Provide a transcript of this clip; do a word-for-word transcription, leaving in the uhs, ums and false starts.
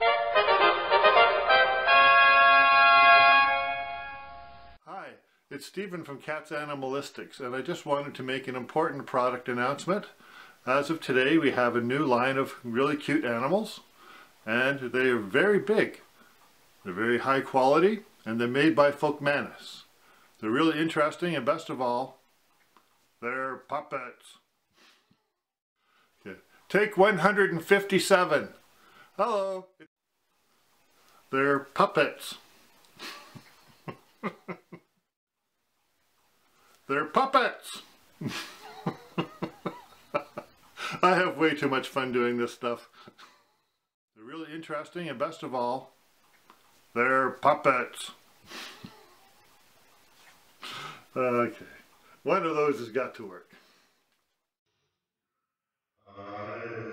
Hi, it's Stephen from Cat's Animalistics, and I just wanted to make an important product announcement. As of today, we have a new line of really cute animals, and they are very big. They're very high quality, and they're made by Folkmanis. They're really interesting, and best of all, they're puppets. Okay. Take one hundred fifty-seven. Hello. They're puppets. They're puppets! I have way too much fun doing this stuff. They're really interesting, and best of all, they're puppets. Okay, one of those has got to work. I